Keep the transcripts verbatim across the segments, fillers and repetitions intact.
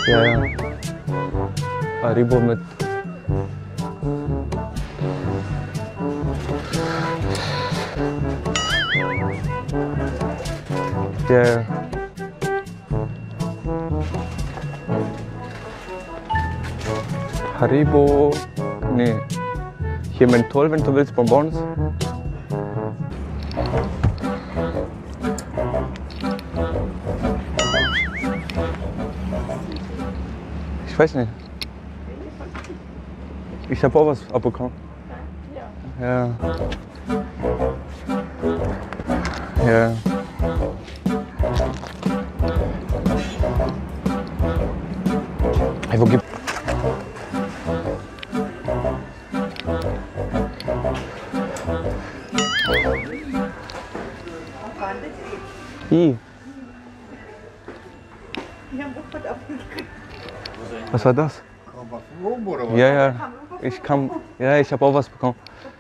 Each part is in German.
Ja, ja. Haribo mit. Ja, ja. Haribo. Nee. Hier Menthol, wenn du willst, Bonbons. Ich weiß nicht. Ich habe auch was abbekommen. Ja. Ja. Hey, wo gibt I. Was war das? Ja, ja. Ich kam. Ja, ich habe auch was bekommen.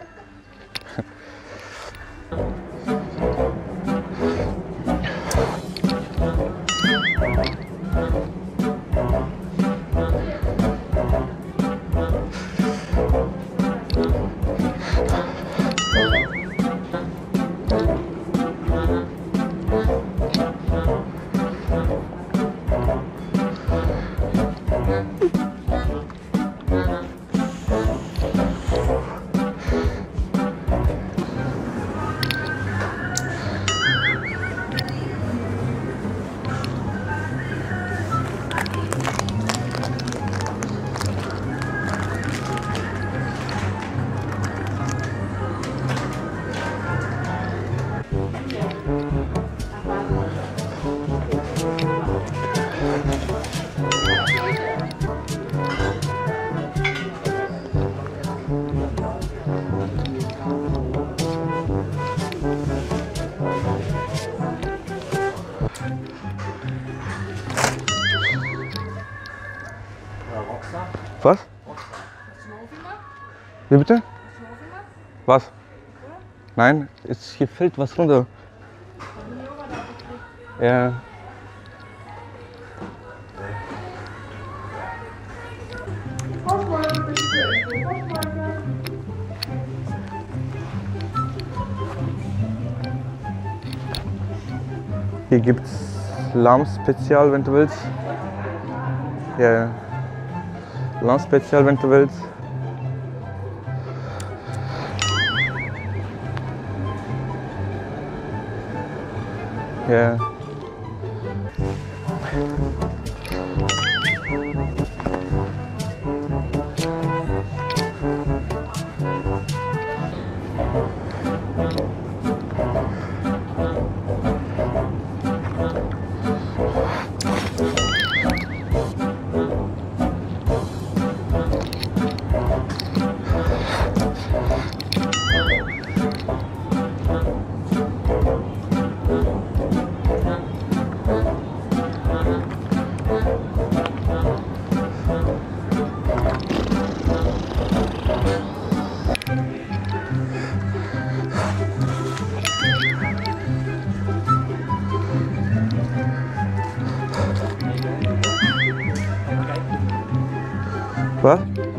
Was? Wie bitte? Was? Nein, es, hier fällt was runter. Ja. Hier gibt's Lamm-Spezial, wenn du willst. Ja. Lamm-Spezial, wenn du willst. Ja. Was?